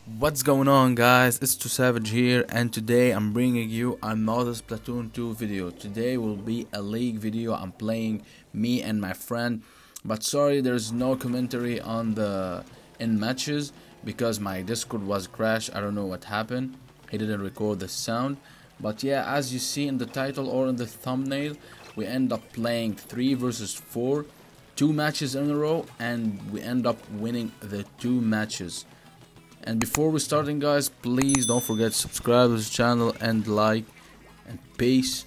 What's going on, guys? It's Too Savage here, and today I'm bringing you another Splatoon 2 video. Today will be a league video. I'm playing me and my friend, but sorry there's no commentary on the in matches because my Discord was crashed. I don't know what happened. He didn't record the sound, but yeah, as you see in the title or in the thumbnail, we end up playing 3 versus 4, 2 matches in a row, and we end up winning the 2 matches. And before we starting, guys, please don't forget to subscribe to this channel and like, and peace.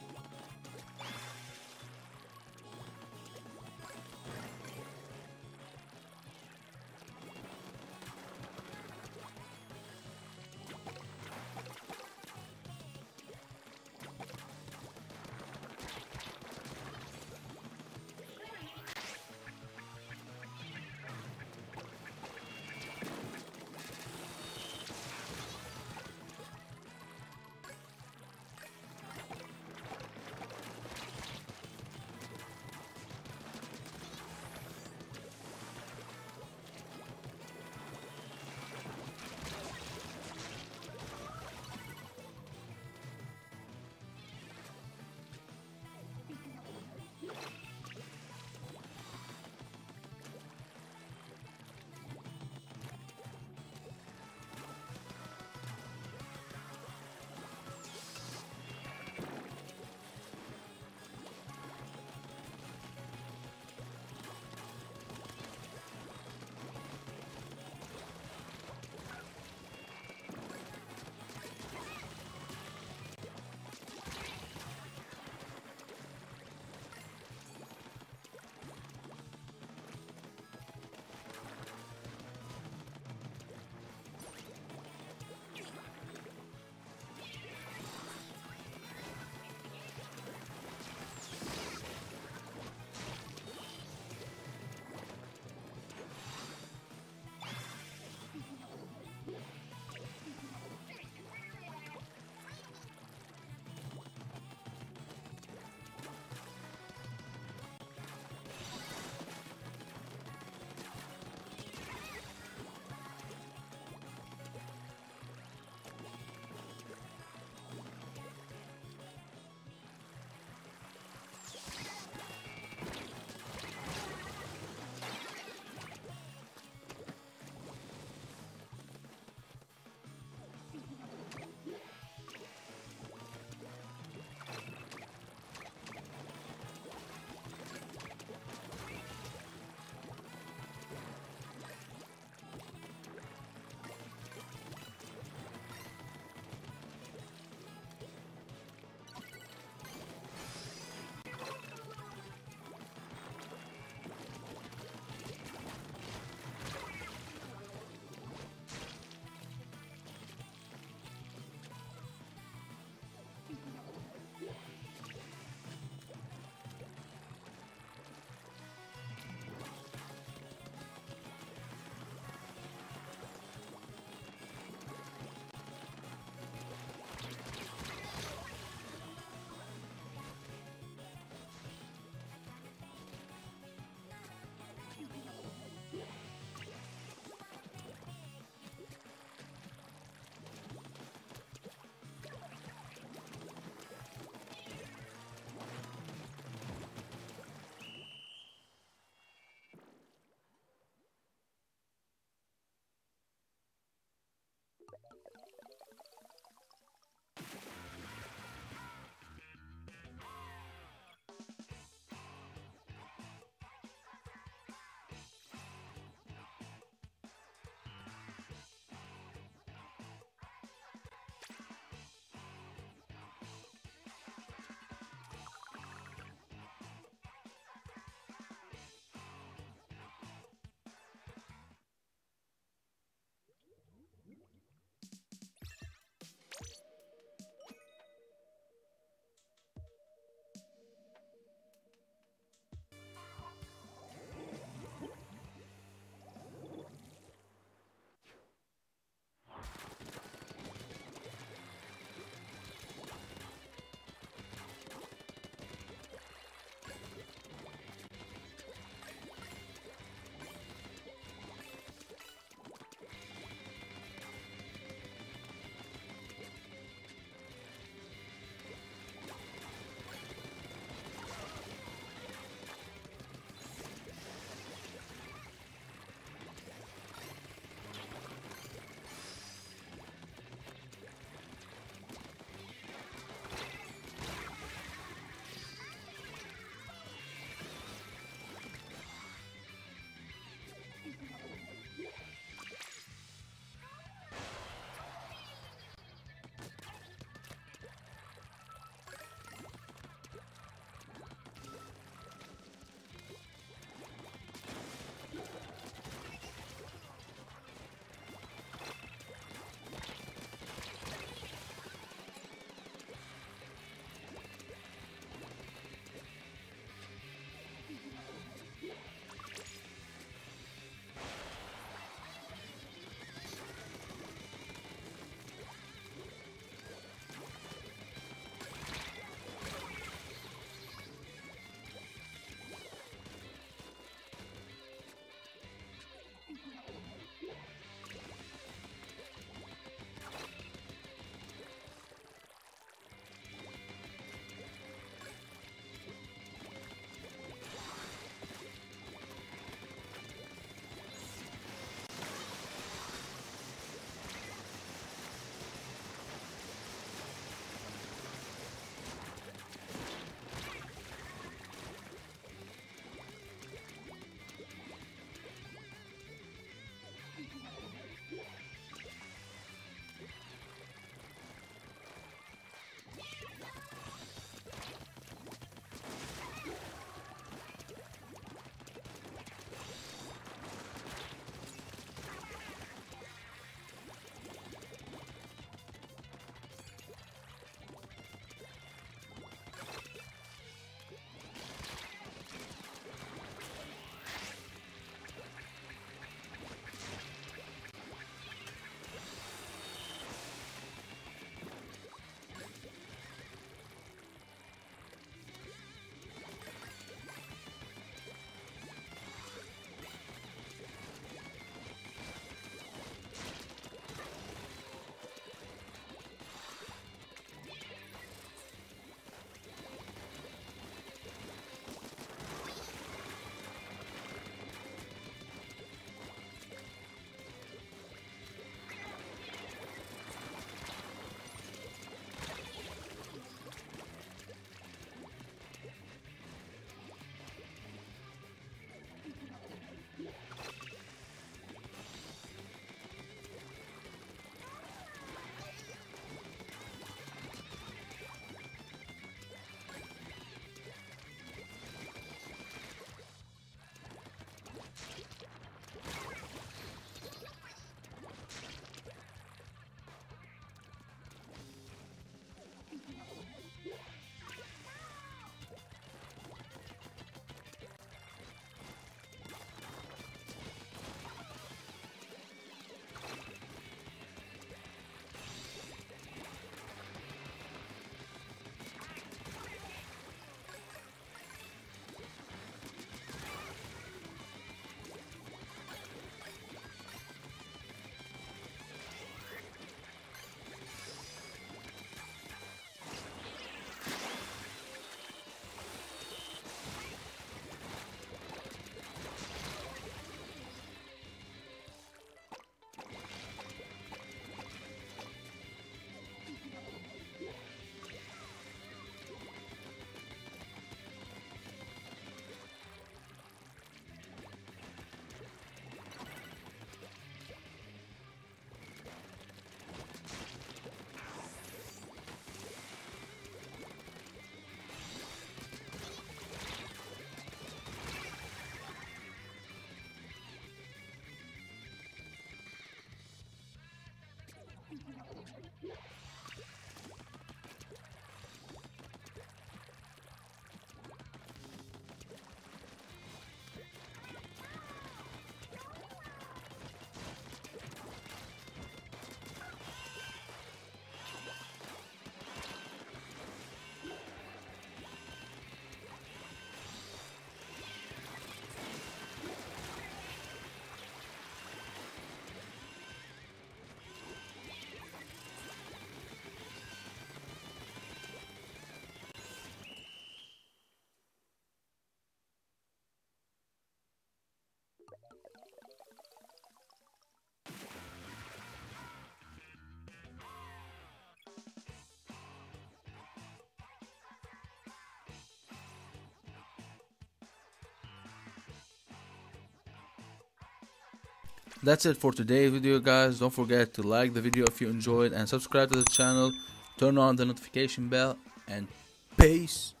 That's it for today's video, guys. Don't forget to like the video if you enjoyed and subscribe to the channel, turn on the notification bell, and peace.